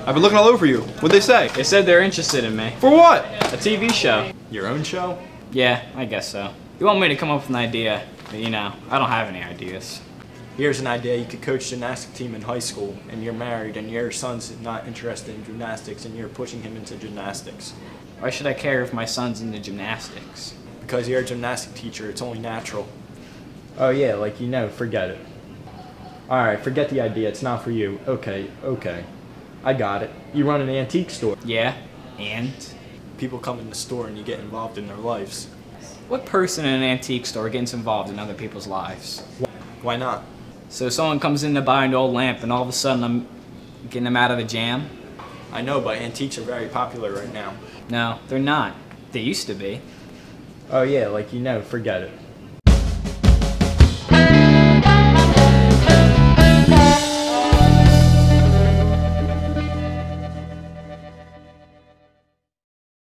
I've been looking all over you. What'd they say? They said they're interested in me. For what? A TV show. Your own show? Yeah, I guess so. You want me to come up with an idea, but you know, I don't have any ideas. Here's an idea: you could coach gymnastic team in high school, and you're married, and your son's not interested in gymnastics, and you're pushing him into gymnastics. Why should I care if my son's into gymnastics? Because you're a gymnastic teacher, it's only natural. Oh yeah, like you know, forget it. Alright, forget the idea, it's not for you. Okay. I got it. You run an antique store. Yeah, and? People come in the store and you get involved in their lives. What person in an antique store gets involved in other people's lives? Why not? So someone comes in to buy an old lamp and all of a sudden I'm getting them out of a jam? I know, but antiques are very popular right now. No, they're not. They used to be. Oh yeah, like you know, forget it.